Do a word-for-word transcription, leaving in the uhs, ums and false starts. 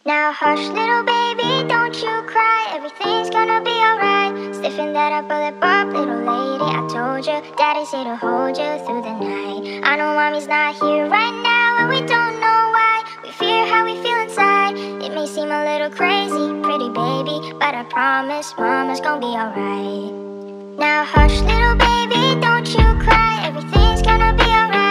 Now hush, little baby, don't you cry. Everything's gonna be alright. Stiffen that up a lip up, little lady. I told you, daddy's here to hold you through the night. I know mommy's not here right now, and we don't know why. We fear how we feel inside. It may seem a little crazy, pretty baby, but I promise mama's gonna be alright. Now hush, little baby, don't you cry. Everything's gonna be alright.